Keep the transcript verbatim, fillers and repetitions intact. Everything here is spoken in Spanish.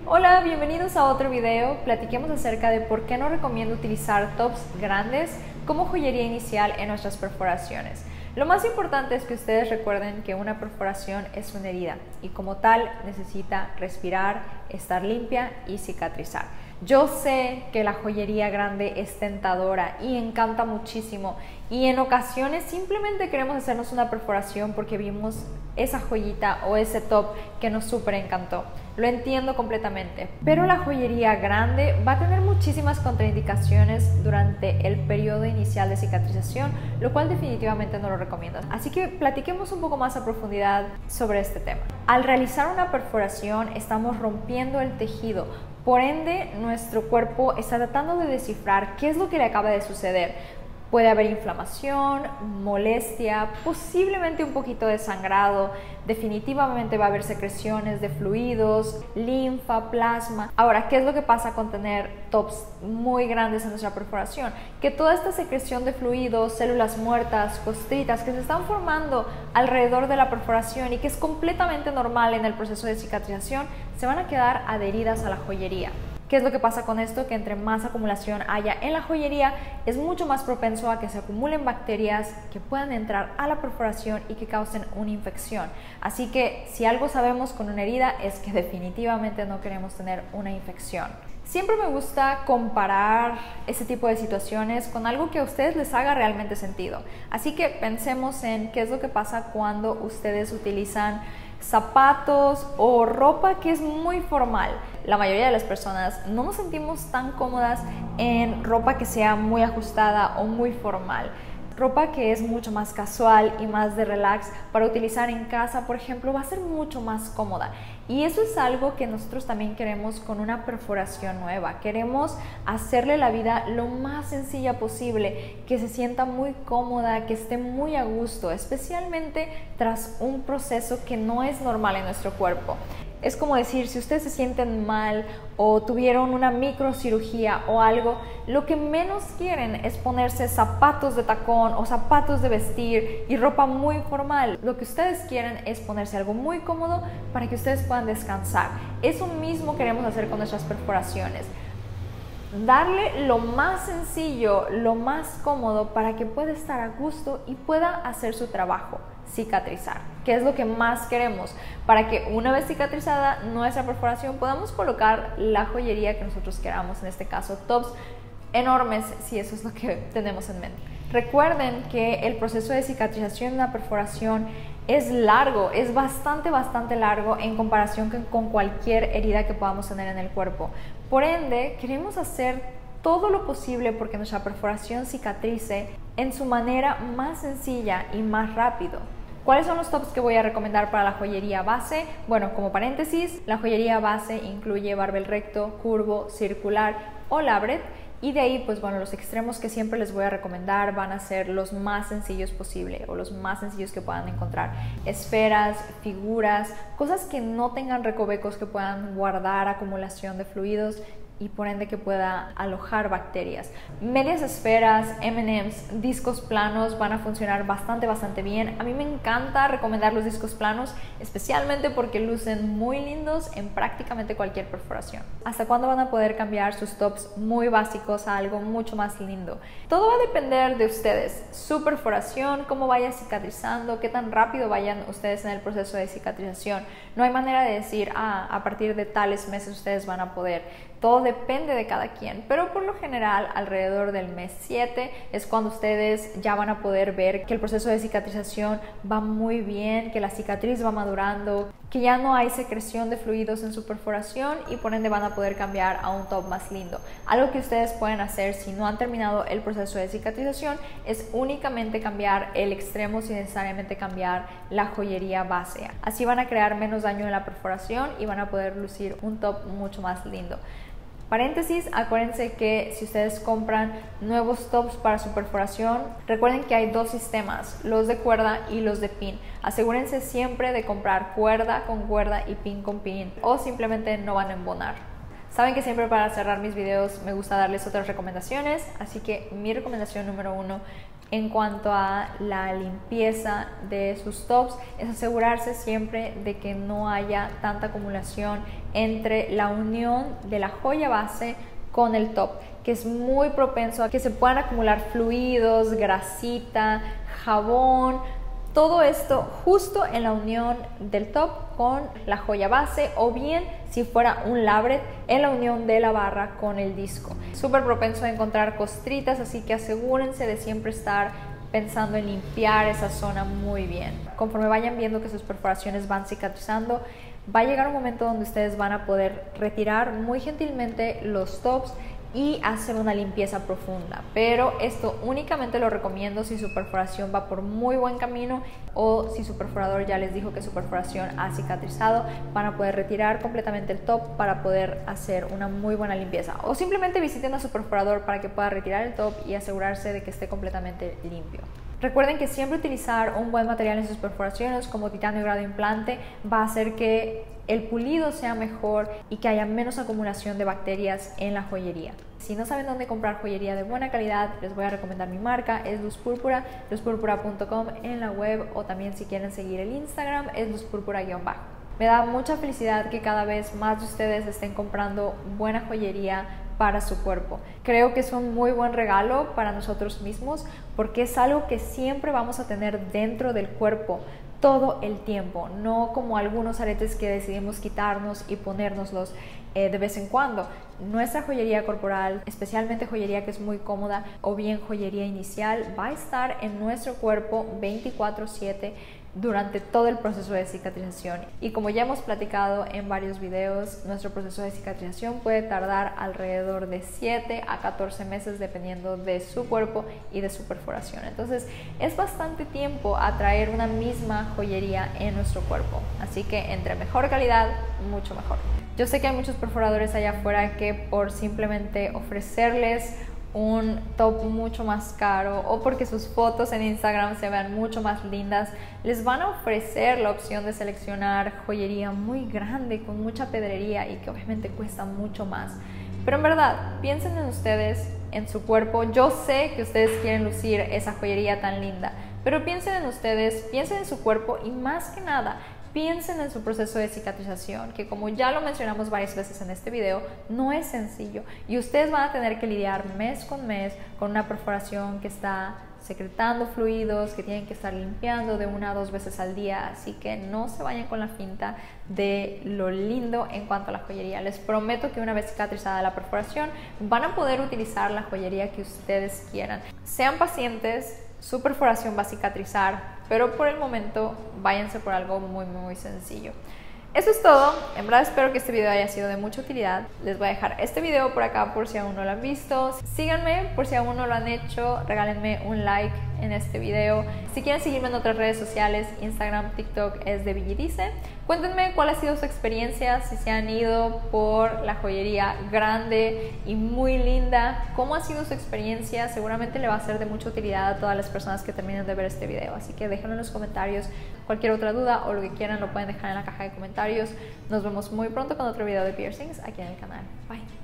Hola, bienvenidos a otro video. Platiquemos acerca de por qué no recomiendo utilizar tops grandes como joyería inicial en nuestras perforaciones. Lo más importante es que ustedes recuerden que una perforación es una herida y como tal necesita respirar, estar limpia y cicatrizar. Yo sé que la joyería grande es tentadora y encanta muchísimo y en ocasiones simplemente queremos hacernos una perforación porque vimos esa joyita o ese top que nos súper encantó. Lo entiendo completamente, pero la joyería grande va a tener muchísimas contraindicaciones durante el periodo inicial de cicatrización, lo cual definitivamente no lo recomiendo. Así que platiquemos un poco más a profundidad sobre este tema. Al realizar una perforación estamos rompiendo el tejido, por ende nuestro cuerpo está tratando de descifrar qué es lo que le acaba de suceder. Puede haber inflamación, molestia, posiblemente un poquito de sangrado, definitivamente va a haber secreciones de fluidos, linfa, plasma. Ahora, ¿qué es lo que pasa con tener tops muy grandes en nuestra perforación? Que toda esta secreción de fluidos, células muertas, costritas que se están formando alrededor de la perforación y que es completamente normal en el proceso de cicatrización, se van a quedar adheridas a la joyería. ¿Qué es lo que pasa con esto? Que entre más acumulación haya en la joyería, es mucho más propenso a que se acumulen bacterias que puedan entrar a la perforación y que causen una infección. Así que si algo sabemos con una herida es que definitivamente no queremos tener una infección. Siempre me gusta comparar ese tipo de situaciones con algo que a ustedes les haga realmente sentido. Así que pensemos en qué es lo que pasa cuando ustedes utilizan zapatos o ropa que es muy formal. La mayoría de las personas no nos sentimos tan cómodas en ropa que sea muy ajustada o muy formal. Ropa que es mucho más casual y más de relax para utilizar en casa, por ejemplo, va a ser mucho más cómoda. Y eso es algo que nosotros también queremos con una perforación nueva. Queremos hacerle la vida lo más sencilla posible, que se sienta muy cómoda, que esté muy a gusto, especialmente tras un proceso que no es normal en nuestro cuerpo. Es como decir, si ustedes se sienten mal o tuvieron una microcirugía o algo, lo que menos quieren es ponerse zapatos de tacón o zapatos de vestir y ropa muy formal. Lo que ustedes quieren es ponerse algo muy cómodo para que ustedes puedan descansar. Eso mismo queremos hacer con nuestras perforaciones. Darle lo más sencillo, lo más cómodo para que pueda estar a gusto y pueda hacer su trabajo, cicatrizar, que es lo que más queremos, para que una vez cicatrizada nuestra perforación podamos colocar la joyería que nosotros queramos, en este caso tops enormes, si eso es lo que tenemos en mente. Recuerden que el proceso de cicatrización de una perforación es largo, es bastante, bastante largo en comparación con cualquier herida que podamos tener en el cuerpo. Por ende, queremos hacer todo lo posible porque nuestra perforación cicatrice en su manera más sencilla y más rápido. ¿Cuáles son los tops que voy a recomendar para la joyería base? Bueno, como paréntesis, la joyería base incluye barbel recto, curvo, circular o labret. Y de ahí, pues bueno, los extremos que siempre les voy a recomendar van a ser los más sencillos posible o los más sencillos que puedan encontrar. Esferas, figuras, cosas que no tengan recovecos, que puedan guardar acumulación de fluidos y por ende que pueda alojar bacterias. Medias esferas, eme and eme's, discos planos van a funcionar bastante, bastante bien. A mí me encanta recomendar los discos planos, especialmente porque lucen muy lindos en prácticamente cualquier perforación. ¿Hasta cuándo van a poder cambiar sus tops muy básicos a algo mucho más lindo? Todo va a depender de ustedes, su perforación, cómo vaya cicatrizando, qué tan rápido vayan ustedes en el proceso de cicatrización. No hay manera de decir, ah, a partir de tales meses ustedes van a poder. Todo depende de cada quien, pero por lo general alrededor del mes siete es cuando ustedes ya van a poder ver que el proceso de cicatrización va muy bien, que la cicatriz va madurando, que ya no hay secreción de fluidos en su perforación y por ende van a poder cambiar a un top más lindo. Algo que ustedes pueden hacer si no han terminado el proceso de cicatrización es únicamente cambiar el extremo sin necesariamente cambiar la joyería base. Así van a crear menos daño en la perforación y van a poder lucir un top mucho más lindo. Paréntesis, acuérdense que si ustedes compran nuevos tops para su perforación, recuerden que hay dos sistemas, los de cuerda y los de pin. Asegúrense siempre de comprar cuerda con cuerda y pin con pin o simplemente no van a embonar. Saben que siempre para cerrar mis videos me gusta darles otras recomendaciones, así que mi recomendación número uno en cuanto a la limpieza de sus tops es asegurarse siempre de que no haya tanta acumulación entre la unión de la joya base con el top, que es muy propenso a que se puedan acumular fluidos, grasita, jabón, todo esto justo en la unión del top con la joya base, o bien si fuera un labret en la unión de la barra con el disco. Súper propenso a encontrar costritas, así que asegúrense de siempre estar pensando en limpiar esa zona muy bien. Conforme vayan viendo que sus perforaciones van cicatrizando, va a llegar un momento donde ustedes van a poder retirar muy gentilmente los tops y hacer una limpieza profunda, pero esto únicamente lo recomiendo si su perforación va por muy buen camino o si su perforador ya les dijo que su perforación ha cicatrizado. Van a poder retirar completamente el top para poder hacer una muy buena limpieza, o simplemente visiten a su perforador para que pueda retirar el top y asegurarse de que esté completamente limpio. Recuerden que siempre utilizar un buen material en sus perforaciones como titanio grado implante va a hacer que el pulido sea mejor y que haya menos acumulación de bacterias en la joyería. Si no saben dónde comprar joyería de buena calidad, les voy a recomendar mi marca, es Luz Púrpura, luz púrpura punto com en la web, o también si quieren seguir el Instagram es luz púrpura guión bajo. Me da mucha felicidad que cada vez más de ustedes estén comprando buena joyería para su cuerpo. Creo que es un muy buen regalo para nosotros mismos porque es algo que siempre vamos a tener dentro del cuerpo todo el tiempo, no como algunos aretes que decidimos quitarnos y ponérnoslos eh, de vez en cuando. Nuestra joyería corporal, especialmente joyería que es muy cómoda o bien joyería inicial, va a estar en nuestro cuerpo veinticuatro siete durante todo el proceso de cicatrización. Y como ya hemos platicado en varios videos, nuestro proceso de cicatrización puede tardar alrededor de siete a catorce meses dependiendo de su cuerpo y de su perforación. Entonces es bastante tiempo a traer una misma joyería en nuestro cuerpo, así que entre mejor calidad, mucho mejor. Yo sé que hay muchos perforadores allá afuera que por simplemente ofrecerles un top mucho más caro o porque sus fotos en Instagram se vean mucho más lindas, les van a ofrecer la opción de seleccionar joyería muy grande con mucha pedrería y que obviamente cuesta mucho más. Pero en verdad, piensen en ustedes, en su cuerpo. Yo sé que ustedes quieren lucir esa joyería tan linda, pero piensen en ustedes, piensen en su cuerpo y más que nada, piensen en su proceso de cicatrización, que como ya lo mencionamos varias veces en este video, no es sencillo y ustedes van a tener que lidiar mes con mes con una perforación que está secretando fluidos, que tienen que estar limpiando de una a dos veces al día, así que no se vayan con la finta de lo lindo en cuanto a la joyería. Les prometo que una vez cicatrizada la perforación van a poder utilizar la joyería que ustedes quieran. Sean pacientes, su perforación va a cicatrizar, pero por el momento váyanse por algo muy muy sencillo. Eso es todo. En verdad espero que este video haya sido de mucha utilidad. Les voy a dejar este video por acá por si aún no lo han visto. Síganme por si aún no lo han hecho. Regálenme un like en este video. Si quieren seguirme en otras redes sociales, Instagram, TikTok es de Villidice. Cuéntenme cuál ha sido su experiencia, si se han ido por la joyería grande y muy linda. ¿Cómo ha sido su experiencia? Seguramente le va a ser de mucha utilidad a todas las personas que terminen de ver este video. Así que déjenlo en los comentarios. Cualquier otra duda o lo que quieran lo pueden dejar en la caja de comentarios. Nos vemos muy pronto con otro video de piercings aquí en el canal. Bye.